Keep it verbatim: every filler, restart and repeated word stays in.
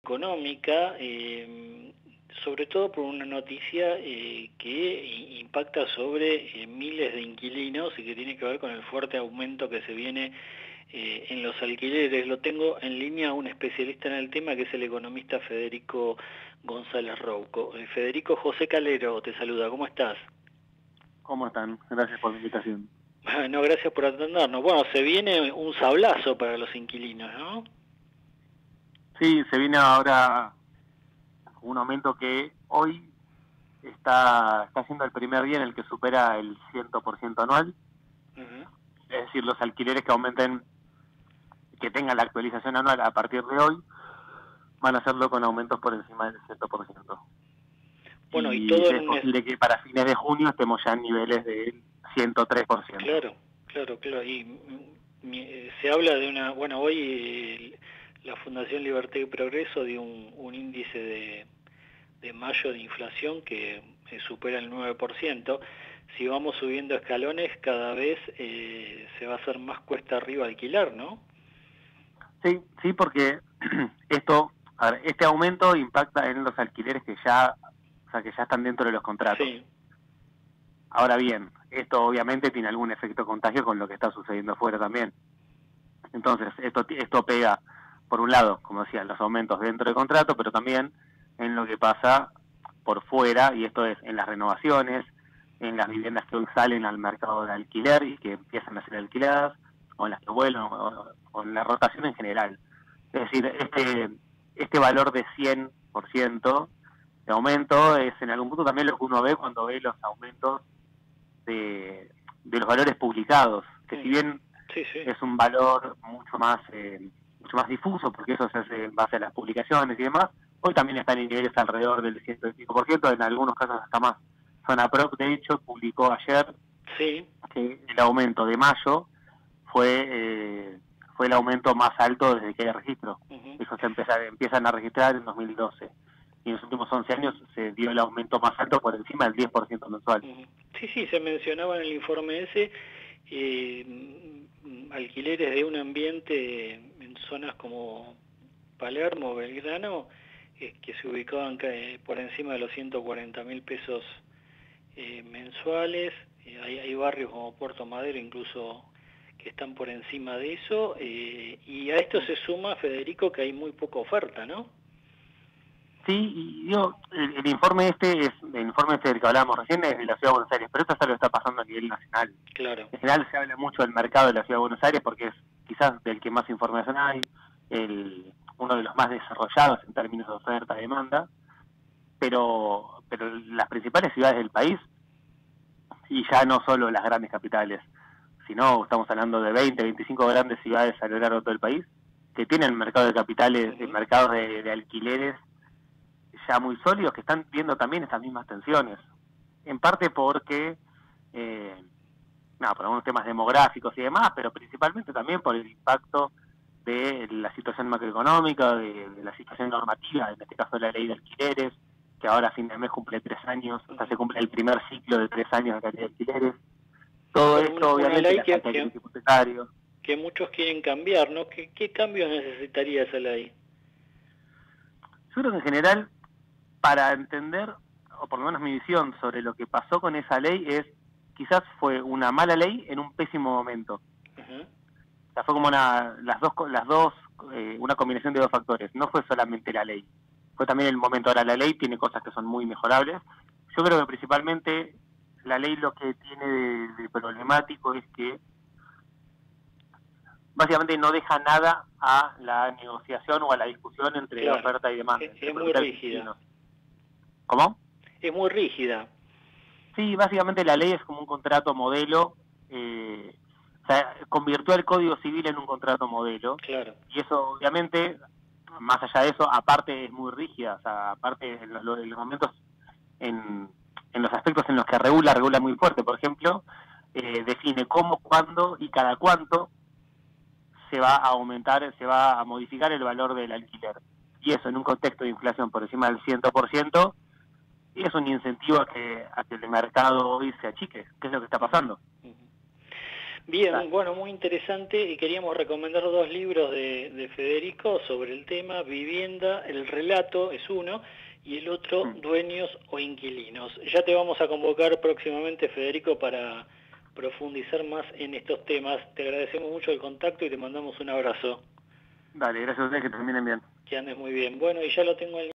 económica, eh, sobre todo por una noticia eh, que impacta sobre eh, miles de inquilinos y que tiene que ver con el fuerte aumento que se viene eh, en los alquileres. Lo tengo en línea a un especialista en el tema, que es el economista Federico González Rouco. Eh, Federico, José Calero te saluda, ¿cómo estás? ¿Cómo están? Gracias por la invitación. No, gracias por atendernos. Bueno, se viene un sablazo para los inquilinos, ¿no? Sí, se viene ahora un aumento que hoy está, está siendo el primer día en el que supera el cien por ciento anual. Uh-huh. Es decir, los alquileres que aumenten, que tengan la actualización anual a partir de hoy, van a hacerlo con aumentos por encima del cien por ciento. Bueno, y, y todo es en posible un... que para fines de junio estemos ya en niveles del ciento tres por ciento. Claro, claro, claro. Y mi, se habla de una... Bueno, hoy eh, la Fundación Libertad y Progreso dio un, un índice de, de mayo de inflación que eh, supera el nueve por ciento. Si vamos subiendo escalones, cada vez eh, se va a hacer más cuesta arriba alquilar, ¿no? Sí, sí, porque esto, a ver, este aumento impacta en los alquileres que ya, o sea, que ya están dentro de los contratos. Sí. Ahora bien, esto obviamente tiene algún efecto contagio con lo que está sucediendo afuera también. Entonces, esto esto pega, por un lado, como decía, los aumentos dentro del contrato, pero también en lo que pasa por fuera, y esto es en las renovaciones, en las viviendas que hoy salen al mercado de alquiler y que empiezan a ser alquiladas, o en las que vuelven, o, o en la rotación en general. Es decir, este este valor de cien por ciento de aumento es en algún punto también lo que uno ve cuando ve los aumentos de, de los valores publicados, que si bien sí, sí. es un valor mucho más eh, mucho más difuso, porque eso se hace en base a las publicaciones y demás, hoy también están en niveles alrededor del ciento cinco por ciento, en algunos casos hasta más. Zonaprop, de hecho, publicó ayer sí. que el aumento de mayo fue eh, fue el aumento más alto desde que hay registro. Uh-huh. Eso se empieza, empiezan a registrar en dos mil doce. Y en los últimos once años se dio el aumento más alto por encima del diez por ciento mensual. Uh-huh. Sí, sí, se mencionaba en el informe ese eh, alquileres de un ambiente en zonas como Palermo, Belgrano, eh, que se ubicaban eh, por encima de los ciento cuarenta mil pesos eh, mensuales. Eh, hay, hay barrios como Puerto Madero incluso que están por encima de eso. Eh, y a esto se suma, Federico, que hay muy poca oferta, ¿no? Sí, y yo, el, el informe este es el informe este del que hablábamos recién es de la Ciudad de Buenos Aires, pero esto es lo que está pasando a nivel nacional. Claro. En general se habla mucho del mercado de la Ciudad de Buenos Aires porque es quizás del que más información hay, el, uno de los más desarrollados en términos de oferta y demanda, pero, pero las principales ciudades del país, y ya no solo las grandes capitales, sino estamos hablando de veinte, veinticinco grandes ciudades a lo largo de todo el país, que tienen mercado de capitales, uh-huh. mercados de, de alquileres, ya muy sólidos, que están viendo también estas mismas tensiones, en parte porque eh, no, por algunos temas demográficos y demás, pero principalmente también por el impacto de la situación macroeconómica, de, de la situación normativa, en este caso la ley de alquileres, que ahora a fin de mes cumple tres años, o sea, se cumple el primer ciclo de tres años de la ley de alquileres. Todo pero esto, una, obviamente, una ley la que, falta de crédito hipotecario. Que muchos quieren cambiar, ¿no? ¿Qué, qué cambios necesitaría esa ley? Yo creo que en general, para entender, o por lo menos mi visión sobre lo que pasó con esa ley es, quizás fue una mala ley en un pésimo momento. Uh-huh. O sea, fue como una, las dos, las dos eh, una combinación de dos factores. No fue solamente la ley, fue también el momento. Ahora, la ley tiene cosas que son muy mejorables. Yo creo que principalmente la ley lo que tiene de, de problemático es que básicamente no deja nada a la negociación o a la discusión entre claro. oferta y demanda. Es, es muy rígida. Vecinos. ¿Cómo? Es muy rígida. Sí, básicamente la ley es como un contrato modelo, eh, o sea, convirtió el Código Civil en un contrato modelo. Claro. Y eso, obviamente, más allá de eso, aparte es muy rígida, o sea, aparte en los, en los momentos, en, en los aspectos en los que regula, regula muy fuerte. Por ejemplo, eh, define cómo, cuándo y cada cuánto se va a aumentar, se va a modificar el valor del alquiler. Y eso en un contexto de inflación por encima del cien por ciento, y es un incentivo a que, a que el mercado hoy se achique, que es lo que está pasando. Bien, Dale. bueno, muy interesante, y queríamos recomendar dos libros de, de Federico sobre el tema vivienda. El relato es uno y el otro Mm. dueños o inquilinos. Ya te vamos a convocar próximamente, Federico, para profundizar más en estos temas. Te agradecemos mucho el contacto y te mandamos un abrazo. Dale, gracias a ustedes, que terminen bien. Que andes muy bien. Bueno, y ya lo tengo en